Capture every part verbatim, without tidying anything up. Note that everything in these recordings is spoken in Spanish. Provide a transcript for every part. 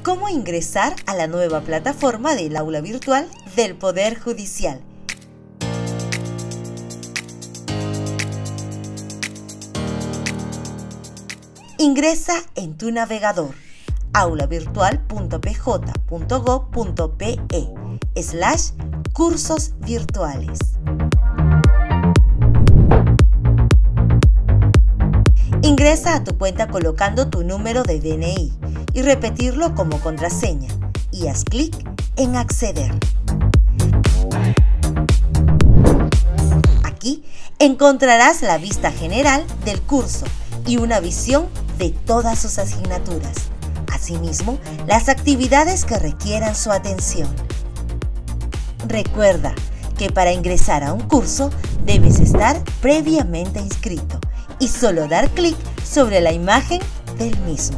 cómo ingresar a la nueva plataforma del aula virtual del Poder Judicial. Ingresa en tu navegador aulavirtual.pj.gov.pe slash cursos virtuales. Ingresa a tu cuenta colocando tu número de D N I y repetirlo como contraseña y haz clic en acceder. Aquí encontrarás la vista general del curso y una visión de todas sus asignaturas. Asimismo, las actividades que requieran su atención. Recuerda que para ingresar a un curso debes estar previamente inscrito y solo dar clic sobre la imagen del mismo.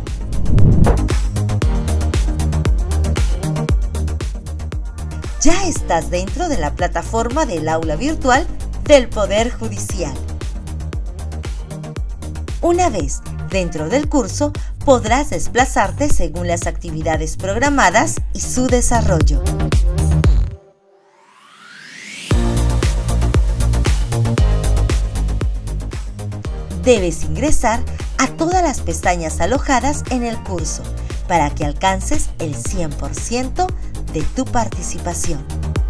Ya estás dentro de la plataforma del aula virtual del Poder Judicial. Una vez dentro del curso, podrás desplazarte según las actividades programadas y su desarrollo. Debes ingresar a todas las pestañas alojadas en el curso para que alcances el cien por ciento de tu participación.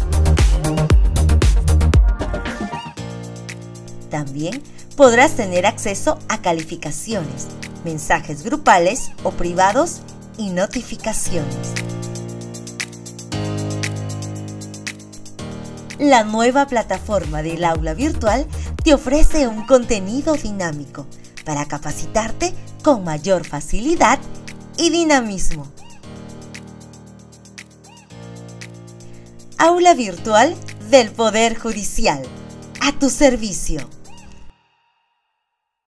También podrás tener acceso a calificaciones, mensajes grupales o privados y notificaciones. La nueva plataforma del aula virtual te ofrece un contenido dinámico para capacitarte con mayor facilidad y dinamismo. Aula virtual del Poder Judicial, a tu servicio.